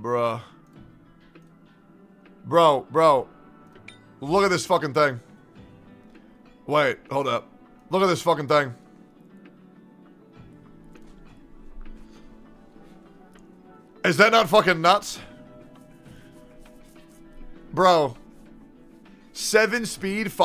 Bruh. Bro. Look at this fucking thing. Wait, hold up. Look at this fucking thing. Is that not fucking nuts? Bro. 7 speed,